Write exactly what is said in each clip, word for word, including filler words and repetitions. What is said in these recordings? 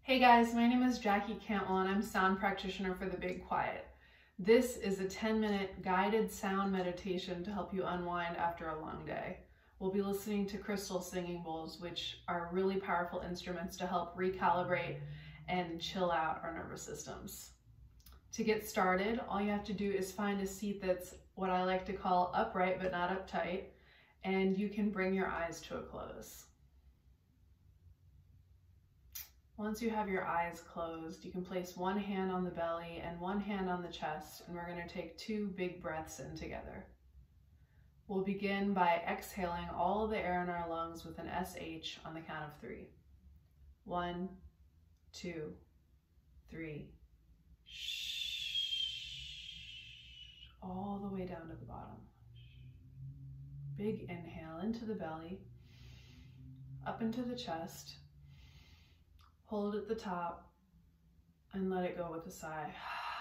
Hey guys, my name is Jackie Cantwell and I'm sound practitioner for The Big Quiet. This is a ten minute guided sound meditation to help you unwind after a long day. We'll be listening to crystal singing bowls, which are really powerful instruments to help recalibrate and chill out our nervous systems. To get started, all you have to do is find a seat that's what I like to call upright but not uptight, and you can bring your eyes to a close. Once you have your eyes closed, you can place one hand on the belly and one hand on the chest, and we're going to take two big breaths in together. We'll begin by exhaling all the air in our lungs with an S H on the count of three. One, two, three. Shh. All the way down to the bottom. Big inhale into the belly, up into the chest. Hold at the top and let it go with a sigh.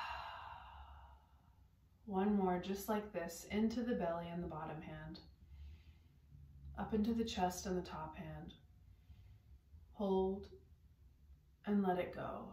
One more, just like this, into the belly and the bottom hand, up into the chest and the top hand. Hold and let it go.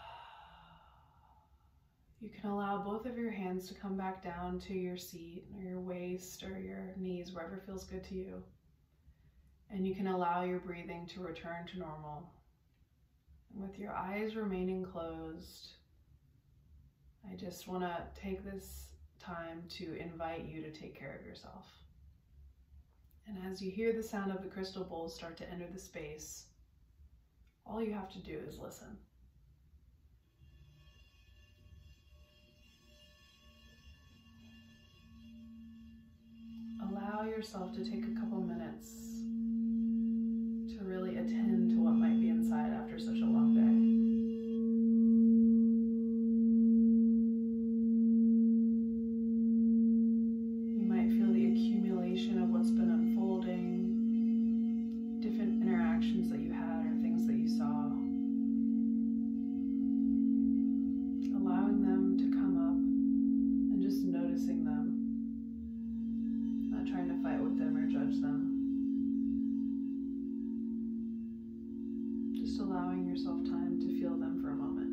You can allow both of your hands to come back down to your seat or your waist or your knees, wherever feels good to you. And you can allow your breathing to return to normal. With your eyes remaining closed, I just want to take this time to invite you to take care of yourself. And as you hear the sound of the crystal bowls start to enter the space, all you have to do is listen. Allow yourself to take a couple minutes to really attend to what might be inside after such a long day. You might feel the accumulation of what's been unfolding, different interactions that you had or things that you saw. Allowing them to come up and just noticing them, not trying to fight with them or judge them. Just allowing yourself time to feel them for a moment.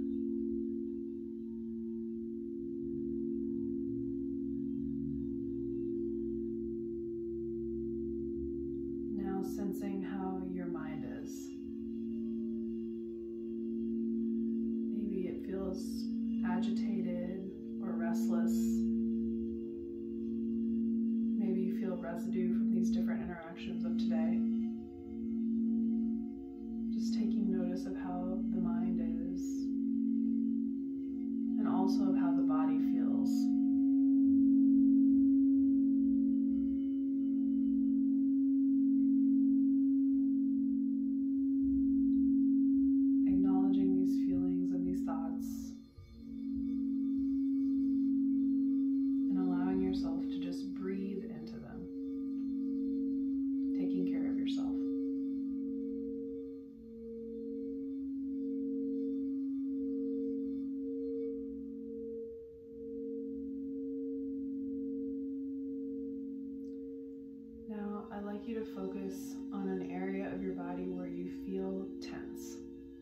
Now sensing how your mind is. Maybe it feels agitated or restless. Maybe you feel residue from these different interactions of today. Just taking notice of how the mind is, and also of how the body feels. Acknowledging these feelings and these thoughts, and allowing yourself to just breathe into them, taking care of yourself. I'd like you to focus on an area of your body where you feel tense.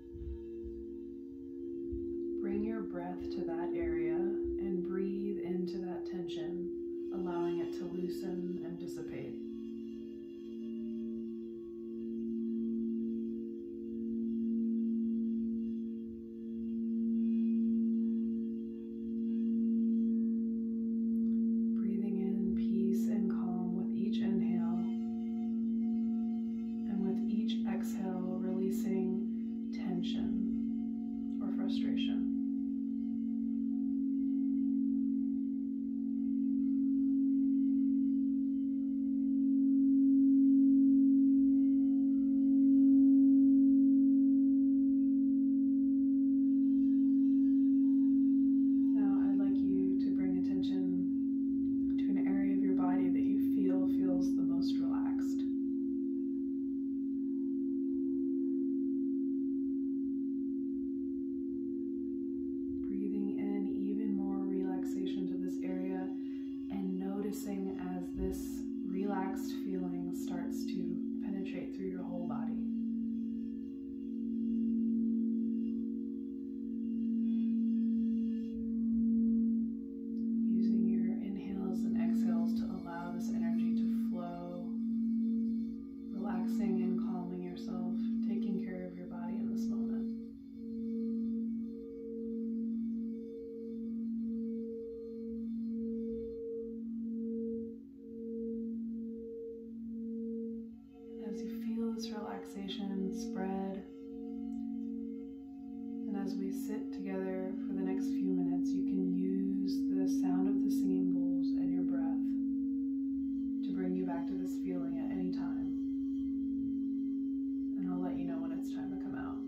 Bring your breath to that area and breathe into that tension, allowing it to loosen and dissipate. Exhale, releasing tension or frustration. as we sit together for the next few minutes, you can use the sound of the singing bowls and your breath to bring you back to this feeling at any time. And I'll let you know when it's time to come out.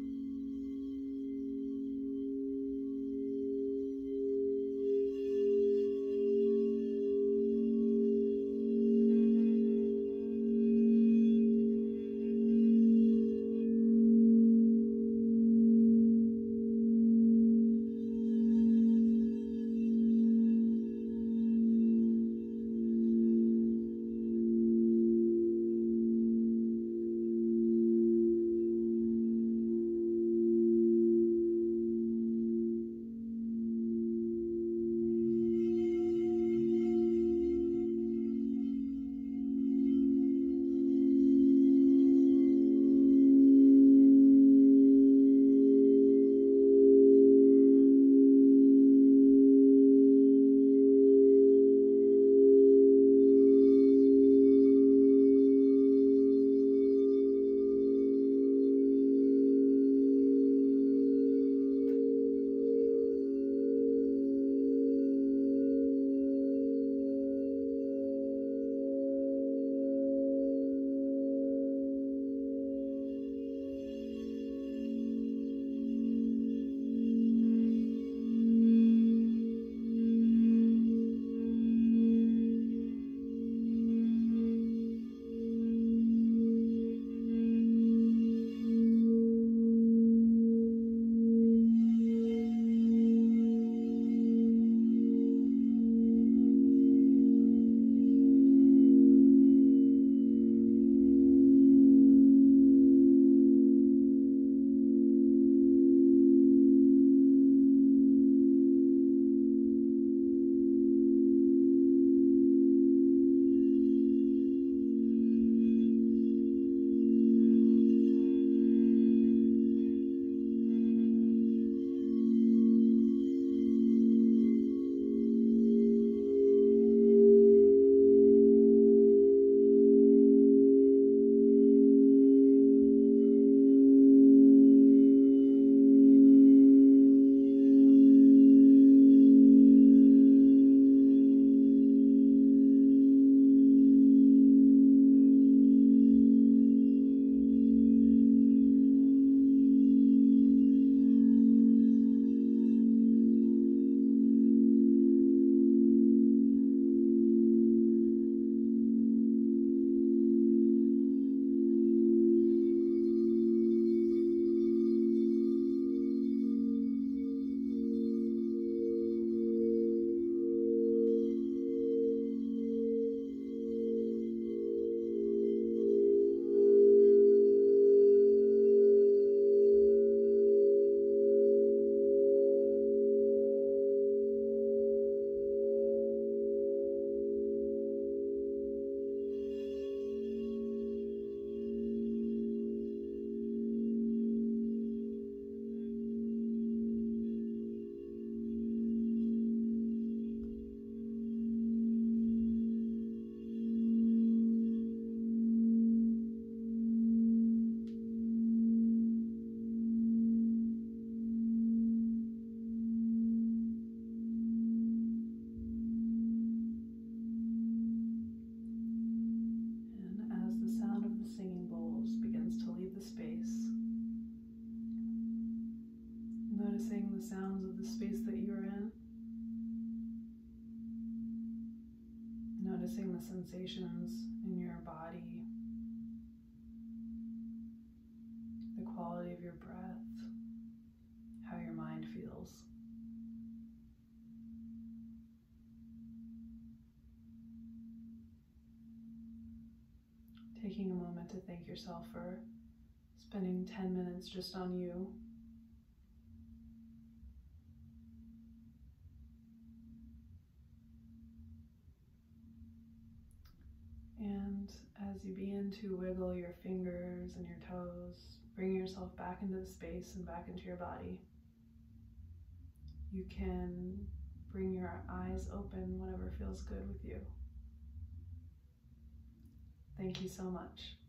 Noticing the sounds of the space that you're in. Noticing the sensations in your body, the quality of your breath, how your mind feels. Taking a moment to thank yourself for spending ten minutes just on you. And as you begin to wiggle your fingers and your toes, bring yourself back into the space and back into your body. You can bring your eyes open, whatever feels good with you. Thank you so much.